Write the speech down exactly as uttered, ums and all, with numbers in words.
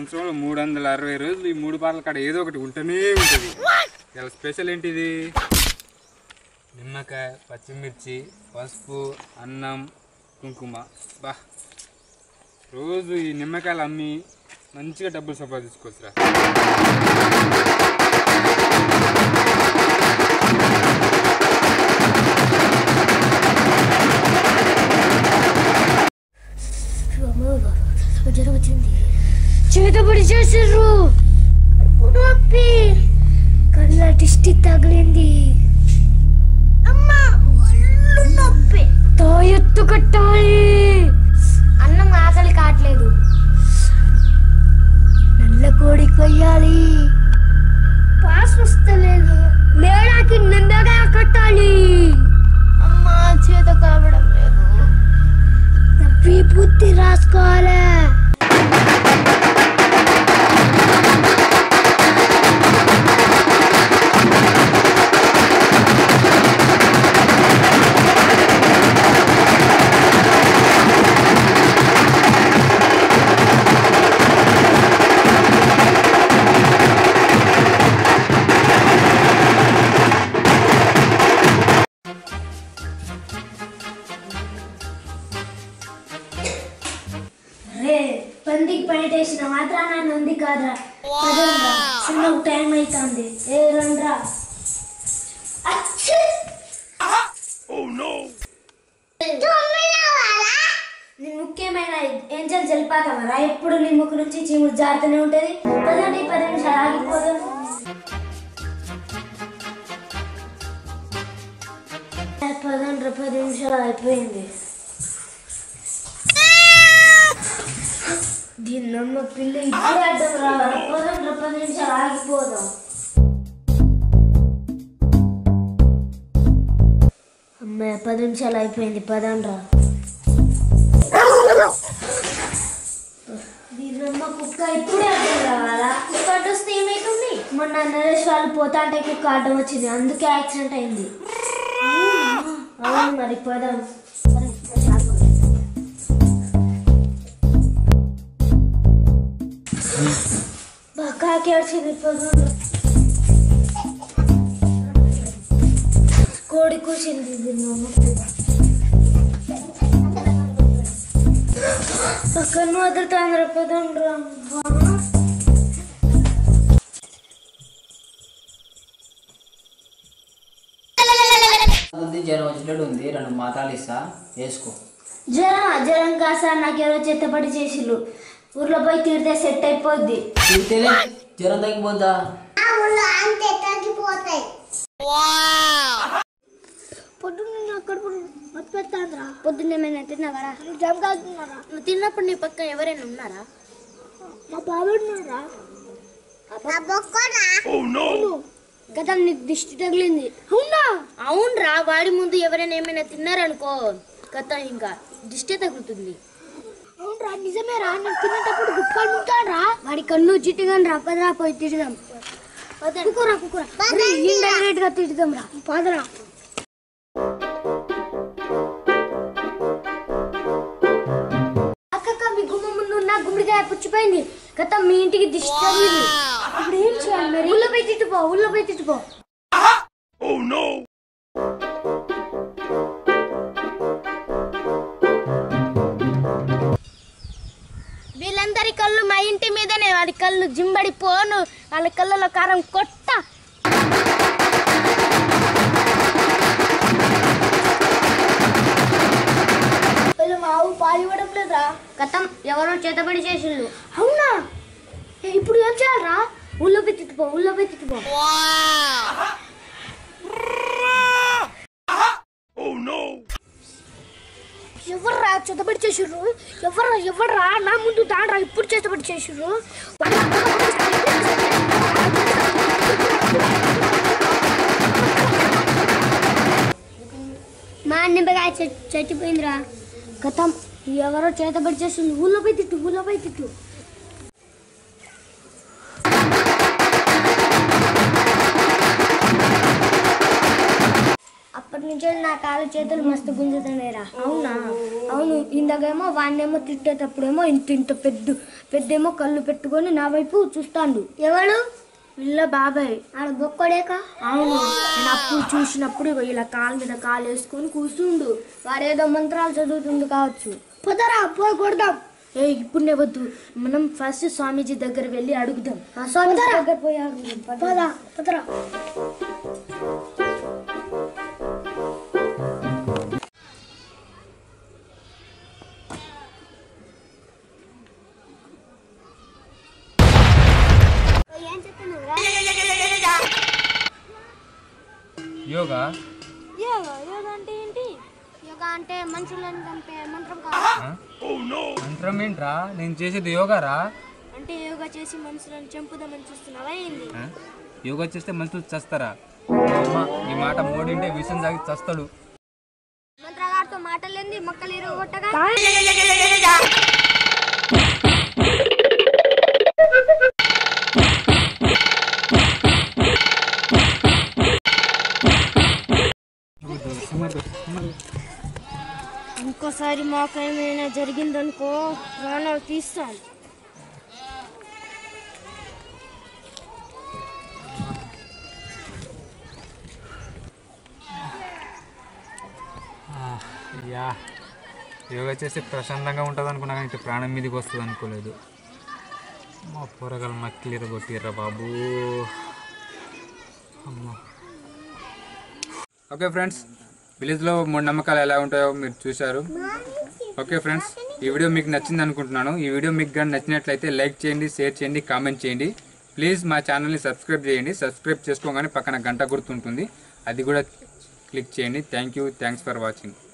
సంవత్సరంలో మూడు వందల అరవై రోజులు ఈ మూడు పాటల కాడ ఏదో ఒకటి ఉంటూనే ఉంటుంది. ఇలా స్పెషల్ ఏంటిది? నిమ్మకాయ, పచ్చిమిర్చి, పసుపు, అన్నం, కుంకుమ. బా రోజు ఈ నిమ్మకాయలు అమ్మి మంచిగా డబ్బులు సంపాదించుకోవచ్చురా. జ్వరం వచ్చింది, చేతబడి చేసారు, నొప్పి, కళ్ళ దిష్టి తగిలింది, అమ్మా ఒళ్ళు నొప్పి, తాయెత్తు కట్టాలి, అన్నం ఆకలి కావట్లేదు, నల్ల కోడి కొయ్యాలి, పాస్ వస్తలేదు, మేడాకి నిందగా కట్టాలి, అమ్మా చేత కావడం లేదు, విభూతి రాసుకోవాలి. పందికి పనిటేసిన మాత్రాన ఉంది కాదురా, చిన్నకు టైం అవుతుంది. ఏ రండ్రా, నీ ముఖ్యమైన ఏంజల్ జలిపాకమరా, ఎప్పుడు నీ ముక్కు నుంచి చీముడు జారుతూనే ఉంటది. పదండి, పది నిమిషాలు ఆగిపోదు. పదండ్ర పది నిమిషాలు అయిపోయింది. దీన్నమ్మ పిల్ల ఇప్పుడే అడ్డం రావాలి. పదండ్ర పది నిమిషాలు ఆగిపోదాం. అమ్మాయి పది నిమిషాలు అయిపోయింది, పదండ్రా. దీన్నమ్మ కుక్క ఇప్పుడే అడ్డం రావాలా? కుక్క అడ్డు వస్తే ఏమైతుంది? మొన్న నరేష్ వాళ్ళు పోతా అంటే కుక్క అడ్డం వచ్చింది, అందుకే యాక్సిడెంట్ అయింది. అవును మరి, పదం. కాకి వచ్చింది, కోడి కూర్చింది. పక్కన వదులుతాంద్ర, పదండ్రా. జ్వరం వచ్చినట్టు ఉంది, రెండు మాత్రలు ఇస్తా, వేసుకో. జ్వరం జ్వరం కాసా, నాకెవరో చెత్తపడి చేసిళ్ళు. ఊర్లో పోయి తిడితే సెట్ అయిపోద్ది. తిడితేనే జ్వరం తగ్గిపోద్దా? పొద్దున్న అక్కడ పెడతాంద్రా. పొద్దున్న ఏమైనా తిన్నావరా? జమ్ కాదున్నారా? నువ్వు తిన్నప్పుడు నీ పక్క ఎవరైనా ఉన్నారా? మా బాబు ఉన్నారా? గతం నీకు దిష్టి తగిలింది. అవునా? అవునరా, వాడి ముందు ఎవరైనా ఏమైనా తిన్నారనుకో గత ఇంకా దిష్టి తగులుతుంది. అవునరా, నిజమేరా. నేను తినేటప్పుడు గుప్పలు ముట్టాడ్రా. వాడి కన్ను జిట్టుగాని రా, పదరా పోయి తిడదాం. కుకురా కుకురా ఇండైరెక్ట్ గా తిడదాం రా, పదరా. అక్క మీ గుమ్మ ముందు ఉన్న గుమ్మడికాయ పుచ్చిపోయింది. గత మీ ఇంటికి దిష్టి తగిలింది. ఇప్పుడు ఏం చేయాలి మరి? ఊళ్ళో పోయి తిట్టుపో, ఊళ్ళో పోయి తిట్టుపో. వీళ్ళందరి కళ్ళు మా ఇంటి మీదనే. వాడి కళ్ళు జింబడి పోను, వాళ్ళ కళ్ళలో కారం కొట్ట. మా ఆవు పాలు ఇవ్వడం లేదా? గతం ఎవరో చేతబడి చేసిండు. అవునా? ఇప్పుడు ఏం చేయాలరా? ఊళ్ళో పోయి తిట్టుపో, ఊళ్ళో పోయి తిట్టుపో. ఎవర్రా చేతబడి చేసిర్రు? ఎవర్రా ఎవర్రా? నా ముందు దాండ్రా, ఇప్పుడు చేతబడి చేసిర్రు. మా నిమ్మకాయ చచ్చిపోయిందిరా. గతం ఎవరో చేతబడి చేసిండు. ఊళ్ళో పోయి తిట్టు, ఊళ్ళో పోయి తిట్టు. అప్పటి నుంచి నా కాలు చేతులు మస్తు గుంజుతున్నాయిరా. అవునా? అవును. ఇందాకేమో వాడినేమో తిట్టేటప్పుడేమో ఇంత ఇంత పెద్ద పెద్దేమో కళ్ళు పెట్టుకొని నా వైపు చూస్తాడు. ఎవడు? వీళ్ళ బాబాయ్. ఆడ బొక్కడేక. అవును. నేను అప్పుడు చూసినప్పుడు ఇలా కాలు మీద కాలు వేసుకొని కూర్చుండు. వాడేదో మంత్రాలు చదువుతుంది కావచ్చు. పోతారా పోయి కొడదాం. ఏ ఇప్పుడు వద్దు, మనం ఫస్ట్ స్వామీజీ దగ్గర వెళ్ళి అడుగుదాం. స్వామీజీ దగ్గర పోయి అడుగుదాం. పదరా పదరా. యోగా యోగా యోగా అంటే ఏంటి? యోగా అంటే మనుషులను చంపే మంత్రం కాదు. మంత్రం ఏంట్రా? నేను చేసేది యోగారా. అంటే యోగా చేసి మనుషులను చంపుదామని చూస్తున్నావా ఏంది? యోగా చేస్తే మనుషులు చస్తారా? అమ్మ ఈ మాట మోడింటే విషం తాగి చస్తాడు. మంత్రగారితో మాటలేంది మొక్కలు ఇరగొట్టగా. ఇంకోసారి మాకు ఏమైనా జరిగిందనుకో ప్రాణాలు తీస్తాను. యా యోగా చేస్తే ప్రశాంతంగా ఉంటుంది అనుకున్నా కానీ ఇట్లా ప్రాణం మీదకి వస్తుంది అనుకోలేదు. మా కూరగాయలు మక్కిలిర కొట్టిర్రా బాబు. అమ్మా. ఓకే ఫ్రెండ్స్, విలేజ్లో మూఢనమ్మకాలు ఎలా ఉంటాయో మీరు చూశారు. ఓకే ఫ్రెండ్స్, ఈ వీడియో మీకు నచ్చింది అనుకుంటున్నాను. ఈ వీడియో మీకు కానీ నచ్చినట్లయితే లైక్ చేయండి, షేర్ చేయండి, కామెంట్ చేయండి. ప్లీజ్ మా ఛానల్ని సబ్స్క్రైబ్ చేయండి. సబ్స్క్రైబ్ చేసుకోగానే పక్కన గంట గుర్తుంటుంది, అది కూడా క్లిక్ చేయండి. Thank you thanks for watching.